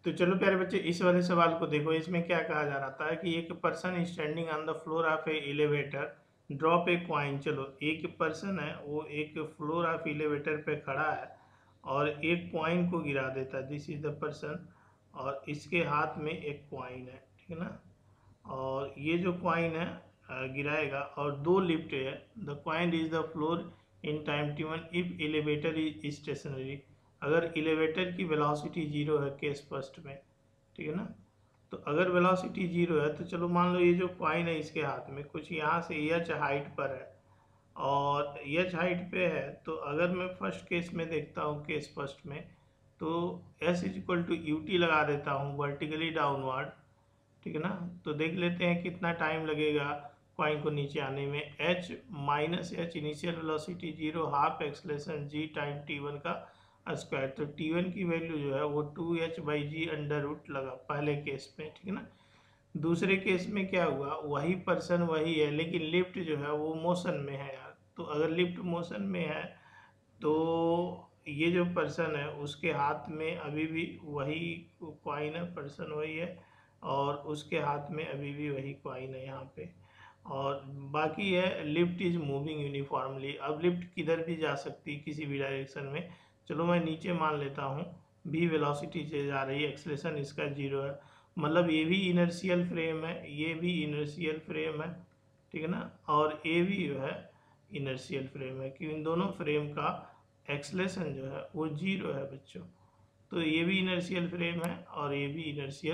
तो चलो प्यारे बच्चे, इस वाले सवाल को देखो। इसमें क्या कहा जा रहा था कि एक person standing on the floor of a elevator drop a coin. चलो, एक पर्सन है, वो एक फ्लोर ऑफ एलिवेटर पे खड़ा है और एक क्वाइन को गिरा देता है। दिस इज द पर्सन, और इसके हाथ में एक क्वाइन है, ठीक है ना। और ये जो क्वाइन है गिराएगा, और दो लिफ्ट है। The coin is the floor in time t1 if elevator is stationary. अगर एलिवेटर की वेलोसिटी जीरो है केस फर्स्ट में, ठीक है ना। तो अगर वेलोसिटी जीरो है तो चलो मान लो ये जो कॉइन है इसके हाथ में कुछ यहाँ से एच हाइट पर है, और एच हाइट पे है। तो अगर मैं फर्स्ट केस में देखता हूँ, केस फर्स्ट में, तो s is equal to u t लगा देता हूँ वर्टिकली डाउनवर्ड, ठीक है ना। तो देख लेते हैं कितना टाइम लगेगा कॉइन को नीचे आने में। H minus h initial velocity zero, half acceleration g time टी1 का स्क्वायर। तो टी1 की वैल्यू जो है वो 2h/g अंडर रूट लगा पहले केस में, ठीक है ना। दूसरे केस में क्या हुआ, वही पर्सन वही है, लेकिन लिफ्ट जो है वो मोशन में है यार। तो अगर लिफ्ट मोशन में है तो ये जो पर्सन है उसके हाथ में अभी भी वही कॉइन है, पर्सन वही है, और उसके हाथ में अभी भी वही कॉइन है यहाँ पे। और बाकी है लिफ्ट इज मूविंग यूनिफॉर्मली। अब लिफ्ट किधर भी जा सकती है, किसी भी डायरेक्शन में। चलो मैं नीचे मान लेता हूँ भी वेलोसिटी से जा रही है, एक्सलेशन इसका जीरो है, मतलब ये भी इनर्शियल फ्रेम है, ये भी इनर्शियल फ्रेम है, ठीक है ना। और ये भी जो है इनर्शियल फ्रेम है, कि इन दोनों फ्रेम का एक्सलेशन जो है वो जीरो है बच्चों। तो ये भी इनर्शियल फ्रेम है और ये भी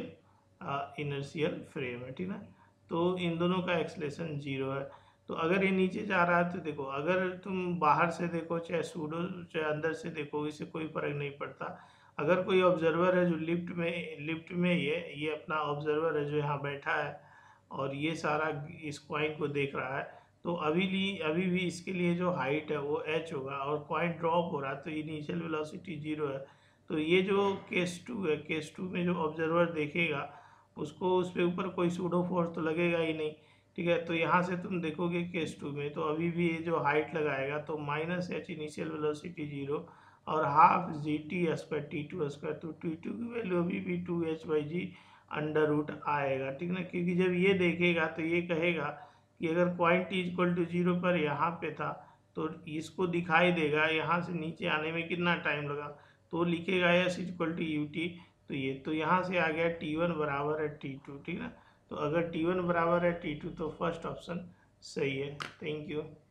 इनर्शियल फ्रेम है, ठीक है ना। तो इन दोनों का एक्सलेशन जीरो है। तो अगर ये नीचे जा रहा है तो देखो, अगर तुम बाहर से देखो चाहे सूडो चाहे अंदर से देखो, इससे कोई फर्क नहीं पड़ता। अगर कोई ऑब्जर्वर है जो लिफ्ट में ये अपना ऑब्जर्वर है जो यहाँ बैठा है और ये सारा इस कॉइन को देख रहा है, तो अभी भी इसके लिए जो हाइट है वो h होगा, और कॉइन ड्रॉप हो रहा है तो इनिशियल वेलोसिटी जीरो है। तो ये जो केस टू है, केस टू में जो ऑब्जर्वर देखेगा उसको उस पे ऊपर कोई सूडो फोर्स तो लगेगा ही नहीं, ठीक है। तो यहाँ से तुम देखोगे केस टू में, तो अभी भी ये जो हाइट लगाएगा तो minus h initial velocity zero और half g t square t two square. तो टी टू की वैल्यू अभी भी 2h/g अंडर रूट आएगा, ठीक ना। क्योंकि जब ये देखेगा तो ये कहेगा कि अगर coin t equal to zero पर यहाँ पे था तो इसको दिखाई देगा यहाँ से नीचे आने में कितना टाइम लगा, तो लिखेगा s equal to u t. तो ये तो यहाँ से आ गया t1 बराबर है t2, ठीक है ना। तो अगर t1 बराबर है t2 तो फर्स्ट ऑप्शन सही है। Thank you.